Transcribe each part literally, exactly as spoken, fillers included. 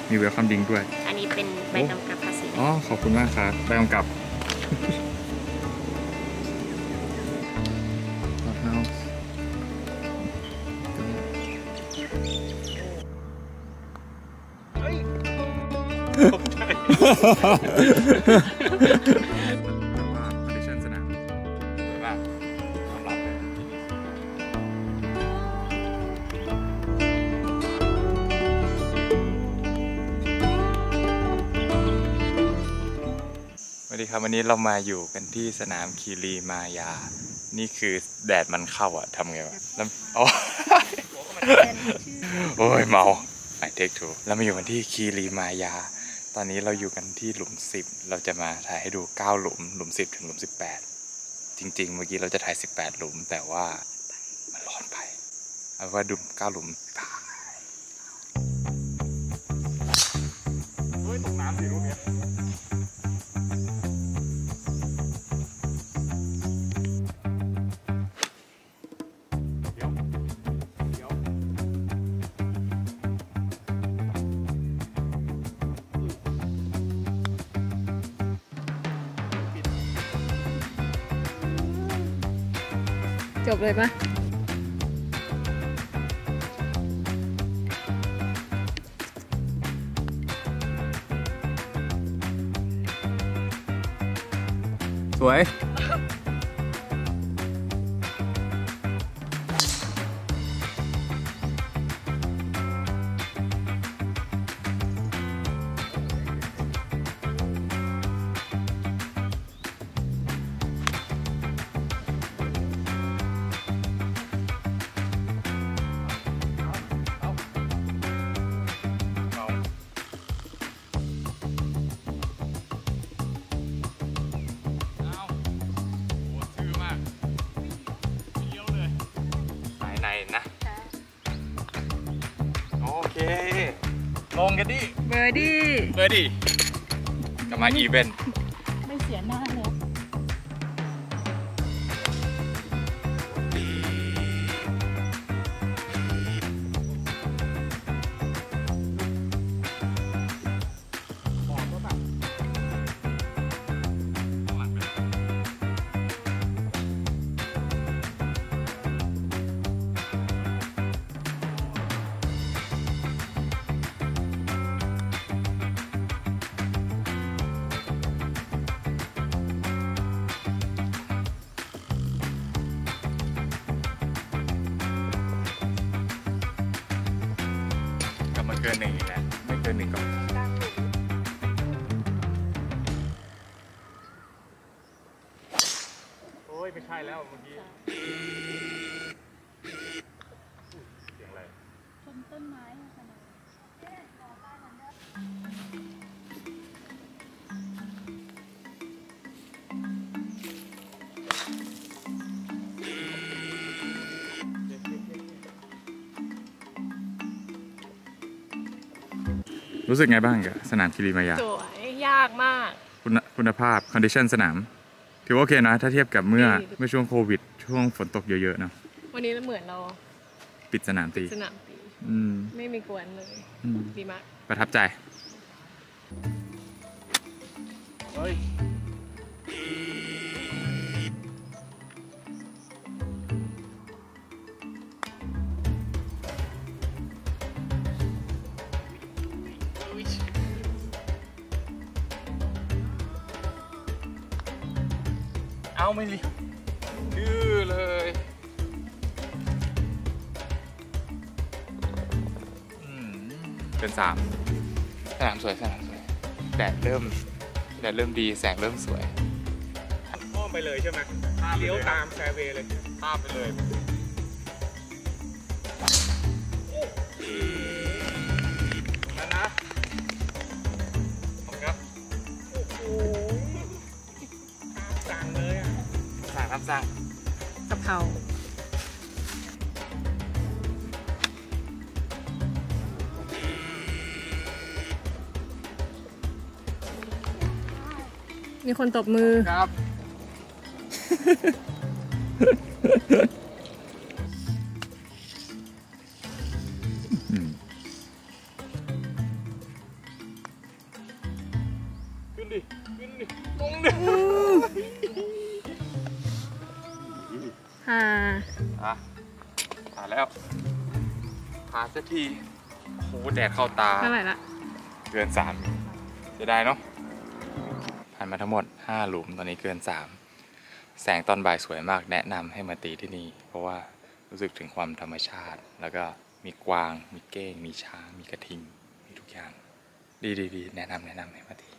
มีเวลคัมดิงด้วยอันนี้เป็นใบกำกับภาษีอ๋อขอบคุณมากครับใบกำกับตกใจว่าคอนดิชั่นสนามสวยมากยอมรับเลยสวัสดีครับวันนี้เรามาอยู่กันที่สนามคีรีมายานี่คือแดดมันเข้าอะทำไงวะแล้วอ๋อโอ้ยเมาไอเทคทูแล้วมาอยู่กันที่คีรีมายาตอนนี้เราอยู่กันที่หลุมสิบเราจะมาถ่ายให้ดูเก้าหลุมหลุมสิบถึงหลุมสิบแปดจริงๆเมื่อกี้เราจะถ่ายสิบแปดหลุมแต่ว่ามันร้อนไปเอาว่าดูเก้าหลุมถ่ายเฮ้ยตกน้ำสิรูปนี้จบเลยปะสวยนะโอเคลงกันดิเบอร์ดี้เบอร์ดี้กลับมาอีเวนต์ไม่เสียหน้าเลยเกินหนึ่งอีกแล้วไม่เกินหนึ่งก่อนโอ้ยไม่ใช่แล้วเมื่อกี้เสียงอะไรชนต้นไม้ขนาดรู้สึกไงบ้างกับสนามคีรีมายาสวยยากมากคุณคุณภาพคอนดิชันสนามถือว่าโอเคนะถ้าเทียบกับเมื่อเมื่อช่วงโควิดช่วงฝนตกเยอะๆเนาะวันนี้เหมือนเราปิดสนามตีสนามตีอืมไม่มีกวนเลยดีมากประทับใจเฮ้ยเอาไม่รีดื้อเลยเป็นสามสนามสวยสนามสวยแดดเริ่มแดดเริ่มดีแสงเริ่มสวยอ้อมไปเลยใช่ไหมเลี้ยวตามแฟร์เวย์เลยข้ามไปเลยนั่นนะขอบคุณครับโอ้โหสั่งเลยอ่ะสั่งครับสั่งกะเพรามีคนตบมือครับอ่าอ่ะผ่านแล้วผ่านสักทีโอ้โหแดดเข้าตาเท่าไหร่ละเกินสามจะได้เนาะผ่านมาทั้งหมดห้าหลุมตอนนี้เกินสามแสงตอนบ่ายสวยมากแนะนำให้มาตีที่นี่เพราะว่ารู้สึกถึงความธรรมชาติแล้วก็มีกวางมีเก้งมีช้างมีกระทิงมีทุกอย่างดีดีดีแนะนำแนะนำให้มาตี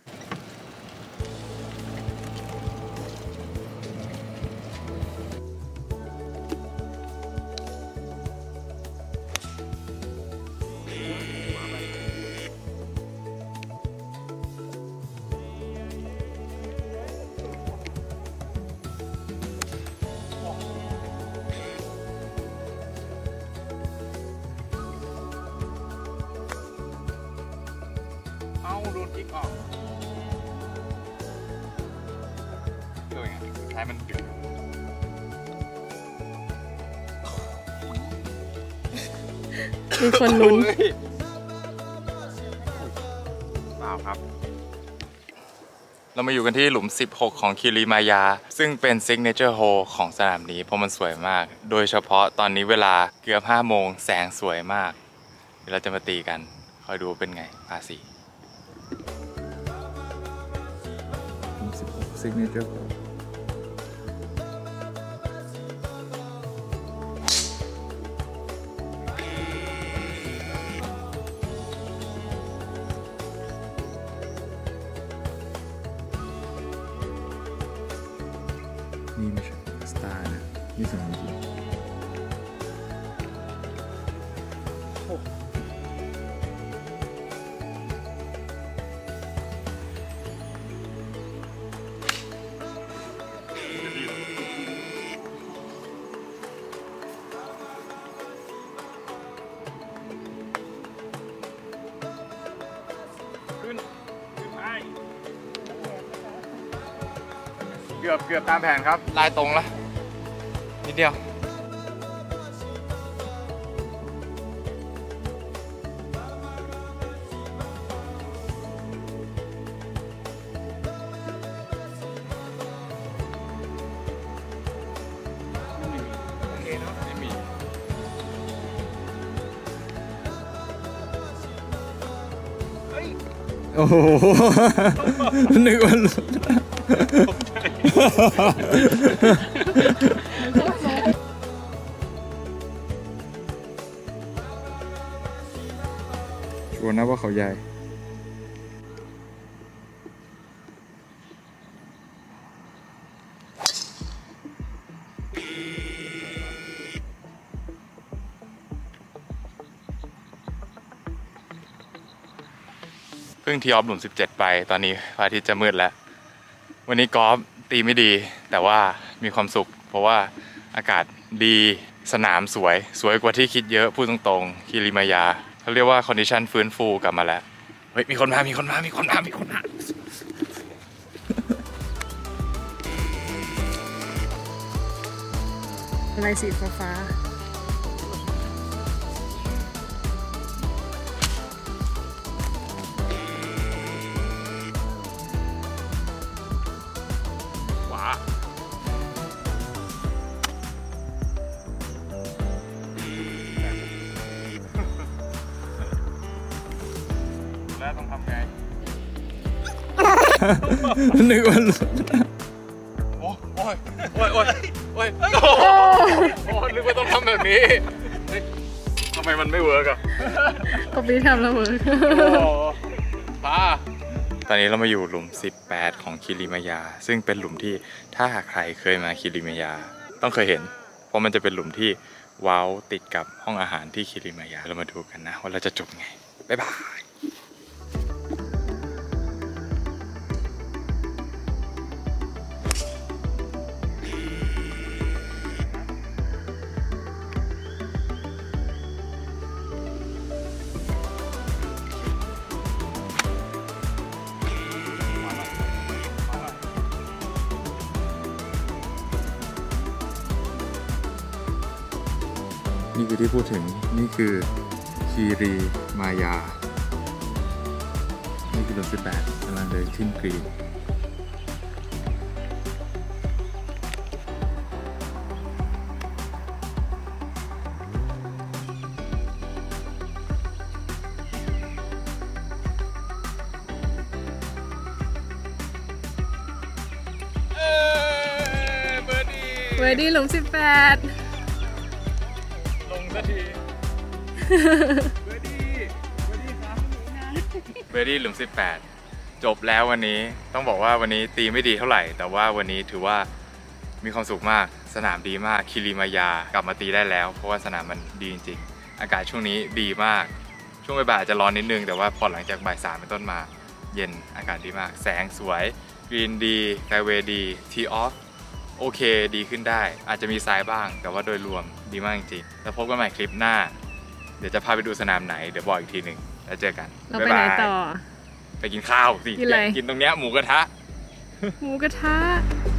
เอาโดนกิ๊กออกเรื่องไงสุดท้ายมันดึงมีคนลุ้นเปล่าครับเรามาอยู่กันที่หลุมสิบหกของคีรีมายาซึ่งเป็นซิกเนเจอร์โฮของสนามนี้เพราะมันสวยมากโดยเฉพาะตอนนี้เวลาเกือบห้าโมงแสงสวยมากเดี๋ยวเราจะมาตีกันคอยดูเป็นไงภาษีสิบหก Signature Hole นี่ไม่ใช่สตาร์นะนี่สองจริงเกือบเกือบตามแผนครับลายตรงละนิดเดียวโอเคเนาะไม่มีโอ้โหนึกว่าชัวร์นะว่าเขาใหญ่เพิ่งทีออฟหลุมสิบเจ็ดไปตอนนี้พระอาทิตย์จะมืดแล้ววันนี้กอล์ฟตีไม่ดีแต่ว่ามีความสุขเพราะว่าอากาศดีสนามสวยสวยกว่าที่คิดเยอะพูดตรงๆคีรีมายาเขาเรียกว่าคอนดิชันฟื้นฟูกลับมาแล้วเฮ้ยมีคนมามีคนมามีคนมามีคนมาอะไรสีฟ้าแล้วต้องทำไงนึกว่าโอ้โอ้ยโอ้ยโอ้ยโอ้ยโอ้ยนึกว่าต้องทำแบบนี้ทำไมมันไม่เวิร์กอ่ะก็พี่ทำแล้วเวิร์กป้าตอนนี้เรามาอยู่หลุมสิบแปดของคีรีมายาซึ่งเป็นหลุมที่ถ้าใครเคยมาคีรีมายาต้องเคยเห็นเพราะมันจะเป็นหลุมที่ว้าวติดกับห้องอาหารที่คีรีมายาเรามาดูกันนะว่าเราจะจบไงบ๊ายบายนี่คือที่พูดถึงนี่คือคีรีมายานี่คือหลุมสิบแปดกำลังเดินขึ้นกรีนเวดี้หลุมสิบแปดลงสักทีเบอร์ดี้เบอร์ดี้ครับเบอร์ดี้หลุมสิบแปดจบแล้ววันนี้ต้องบอกว่าวันนี้ตีไม่ดีเท่าไหร่แต่ว่าวันนี้ถือว่ามีความสุขมากสนามดีมากคิริมายากลับมาตีได้แล้วเพราะว่าสนามมันดีจริงๆอากาศช่วงนี้ดีมากช่วงบ่ายอาจจะร้อนนิดนึงแต่ว่าพอหลังจากบ่ายสามเป็นต้นมาเย็นอากาศดีมากแสงสวยกรีนดีแฟร์เวย์ดีทีออฟโอเคดีขึ้นได้อาจจะมีทรายบ้างแต่ว่าโดยรวมดีมากจริงๆแล้วพบกันใหม่คลิปหน้าเดี๋ยวจะพาไปดูสนามไหนเดี๋ยวบอกอีกทีหนึ่งแล้วเจอกันเราไปไหนต่อไปกินข้าวสิกินอะไรกินตรงเนี้ยหมูกระทะหมูกระทะ